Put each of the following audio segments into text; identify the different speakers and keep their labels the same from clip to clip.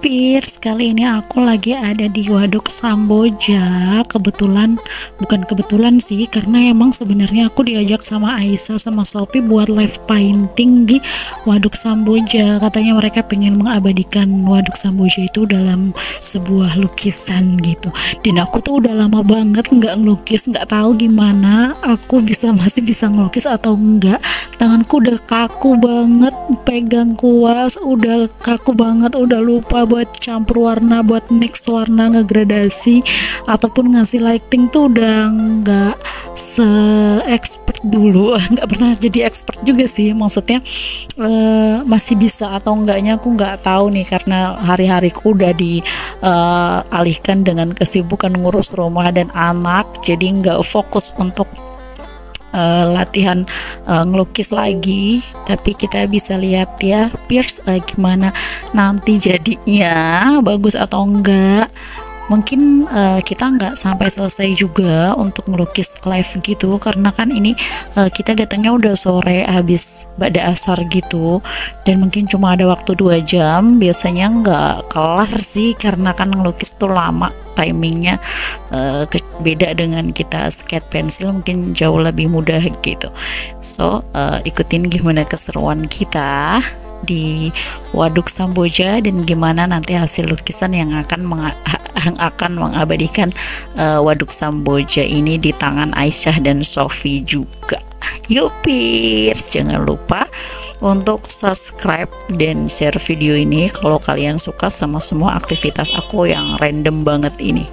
Speaker 1: Pirs, kali ini aku lagi ada di Waduk Samboja. Bukan kebetulan sih, karena emang sebenarnya aku diajak sama Aisyah sama Sophie buat live painting di Waduk Samboja. Katanya mereka pengen mengabadikan Waduk Samboja itu dalam sebuah lukisan gitu. Dan aku tuh udah lama banget nggak ngelukis, nggak tahu gimana aku masih bisa ngelukis atau enggak. Tanganku udah kaku banget, pegang kuas udah kaku banget, udah lupa buat campur warna, buat mix warna, ngegradasi ataupun ngasih lighting tuh udah nggak se-expert dulu. Nggak pernah jadi expert juga sih, maksudnya masih bisa atau enggaknya aku nggak tahu nih, karena hari-hariku udah dialihkan dengan kesibukan ngurus rumah dan anak, jadi nggak fokus untuk latihan ngelukis lagi. Tapi kita bisa lihat ya Pirs, gimana nanti jadinya, bagus atau enggak. Mungkin kita nggak sampai selesai juga untuk melukis live gitu, karena kan ini kita datangnya udah sore habis bada asar gitu, dan mungkin cuma ada waktu 2 jam. Biasanya nggak kelar sih, karena kan ngelukis tuh lama timingnya. Beda dengan kita skate pensil, mungkin jauh lebih mudah gitu. So ikutin gimana keseruan kita di Waduk Samboja dan gimana nanti hasil lukisan yang akan mengabadikan Waduk Samboja ini di tangan Aisyah dan Sophie juga. Yuk Pirs, jangan lupa untuk subscribe dan share video ini kalau kalian suka sama semua aktivitas aku yang random banget ini.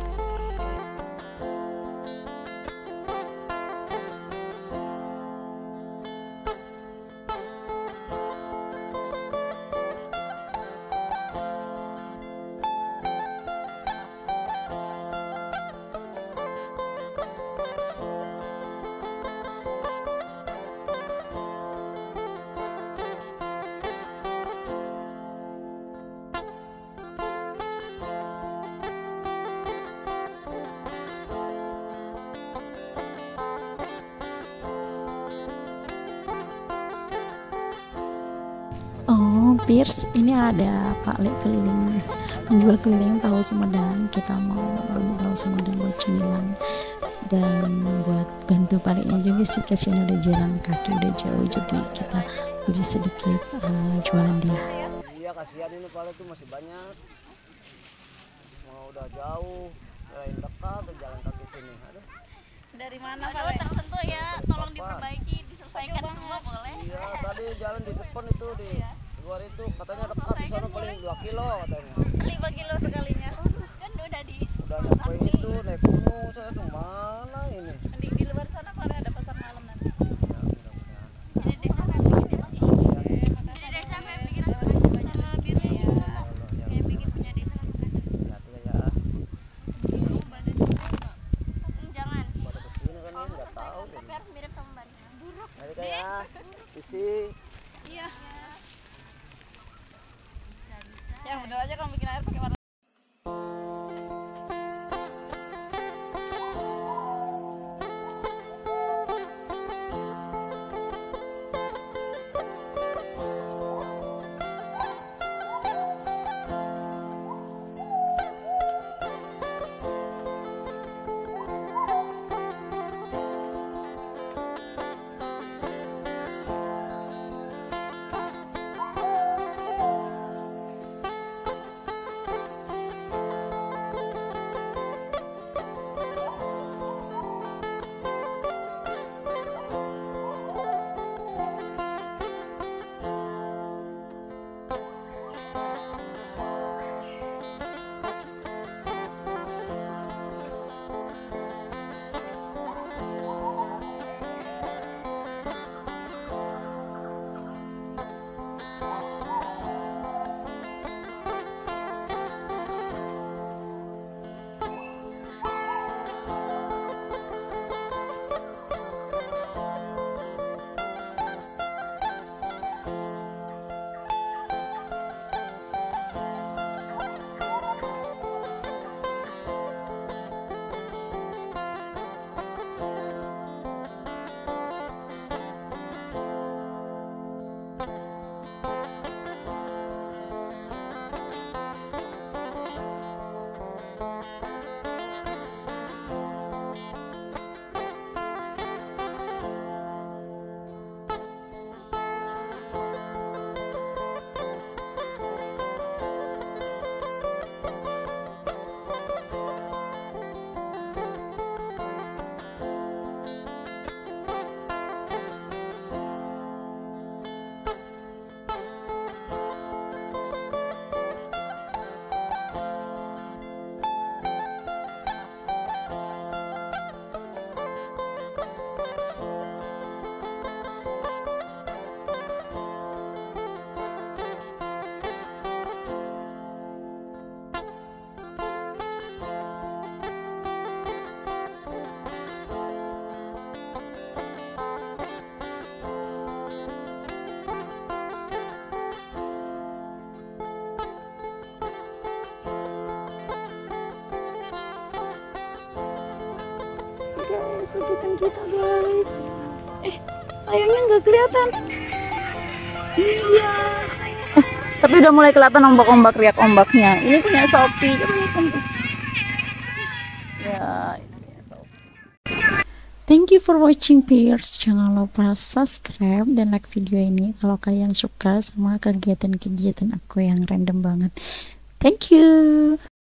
Speaker 1: Oh, Pirs, ini ada Pak Le keliling, penjual keliling tahu Sumedang. Kita mau beli tahu Sumedang buat cemilan dan buat bantu Pak Le-nya juga sih, kasihan udah jalan kaki udah jauh, jadi kita beli sedikit jualan dia.
Speaker 2: Iya, kasihan ini Pak Le tuh masih banyak, mau udah jauh, lain dekat jalan kaki sini. Aduh.
Speaker 3: Dari mana Pak Le? Tersentuh ya, tolong diperbaiki, diselesaikan semua boleh?
Speaker 2: Iya, tadi jalan di depan itu di luar itu katanya dekat, di sana paling 2 kilo katanya.
Speaker 3: 5 kilo sekalinya. Kan
Speaker 2: Udah nyampe itu naik gunung, saya tuh mana ini?
Speaker 3: mending di luar sana Pak Le, ada pasar malam nanti.
Speaker 2: Ya, mudah-mudahan.
Speaker 3: Jadi desa kayak begini Pak. Jadi desa kayak bikin sama biru ya. Kayak bikin punya desa langsung kasih.
Speaker 2: Hati ya.
Speaker 3: Kamu badan juga enggak? Jangan.
Speaker 2: Pada kesini kan ini nggak tahu.
Speaker 3: Tapi harus mirip sama Mbak Nina. Buruk.
Speaker 2: Mari ya, isi.
Speaker 3: Iya. Ya udah aja kamu bikin air pakai warna. kesakitan kita guys. Sayangnya nggak kelihatan. Iya. Tapi udah mulai kelihatan ombak-ombak, riak ombaknya. Ini punya Sophie. Coba lihat tuh. Ya, ini punya Sophie.
Speaker 1: Thank you for watching peers. Jangan lupa subscribe dan like video ini kalau kalian suka sama kegiatan-kegiatan aku yang random banget. Thank you.